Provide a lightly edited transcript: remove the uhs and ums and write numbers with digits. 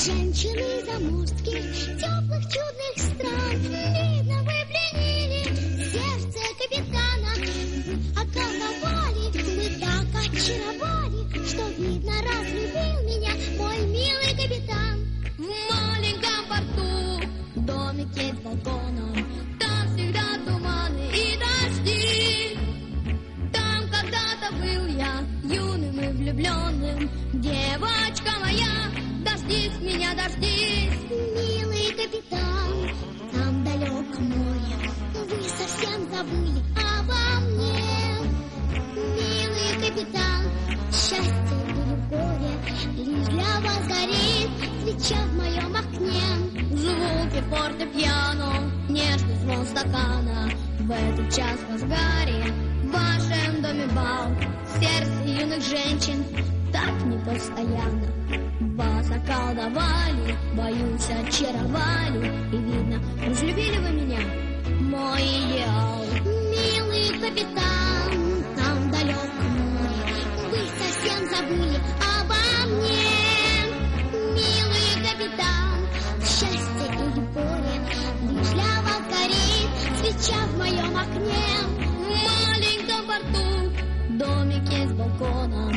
Женщины заморских, теплых, чудных стран, видно, вы пленили сердце капитана. Вы околдовали, вы так очаровали, что, видно, разлюбил меня мой милый капитан. В маленьком порту, в домике с балконом, там всегда туманы и дожди. Там когда-то был я юным и влюбленным, девочка моя, дождись меня, дождись. Милый капитан, там далеко море, вы совсем забыли обо мне. Милый капитан, счастье или горе лишь для вас горит свеча в моем окне. Звуки фортепиано, нежный звон стакана, в этот час в разгаре в вашем доме бал. Сердце юных женщин так непостоянно, вас околдовали, боюсь, очаровали, и, видно, разлюбили вы меня, мой идеал. Милый капитан, там далеко море, вы совсем забыли обо мне. Милый капитан, счастье или горе лишь для вас горит свеча в моем окне. В маленьком порту, в домике с балкона,